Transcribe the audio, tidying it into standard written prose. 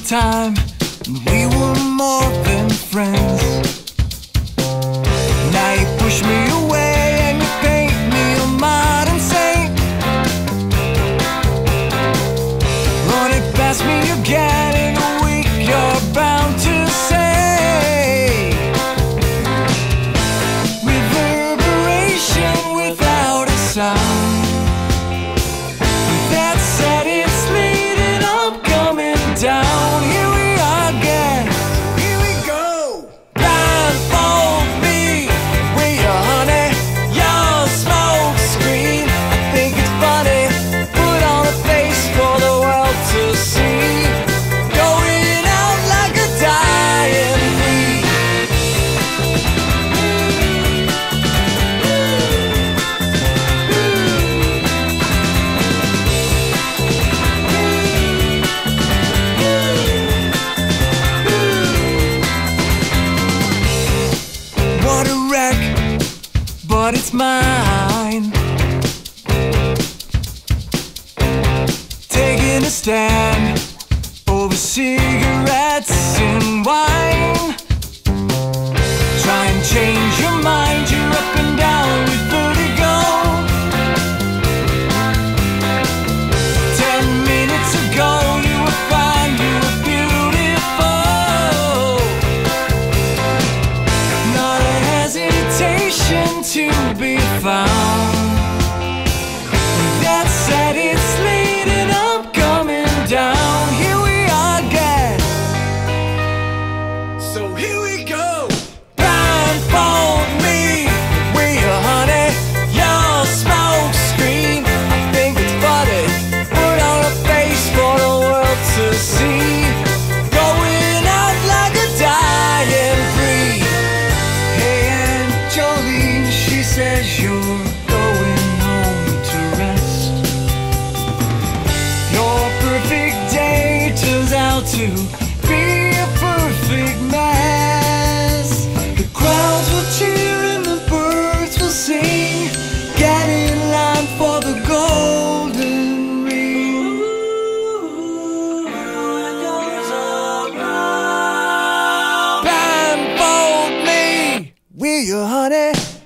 time, and we were more than friends. Now you push me away and you paint me a modern saint. Running past me again in a week, you're bound to say reverberation without a sound. That said, it's late and I'm coming down. Here we are again. Here we go. Blindfold me with your honey, your smoke screen. I think it's funny. Put on a face for the world to see. Going out like a dying breed. What a wreck, but it's mine. Taking a stand over cigarettes and wine. Try and change your mind, you're up and down with vertigo. 10 minutes ago you were fine, you were beautiful. Not a hesitation to be found. That said, it's late and I'm coming down. Here we are again. So here we go. Blindfold me with your honey, your smoke screen. I think it's funny. Put on a face for the world to see. Going out like a dying breed. Hey, Aunt Jolene, she says you're going home to rest. Your perfect day turns out to be a perfect mess. The crowds will cheer and the birds will sing. Get in line for the golden ring. Blindfold me with your honey,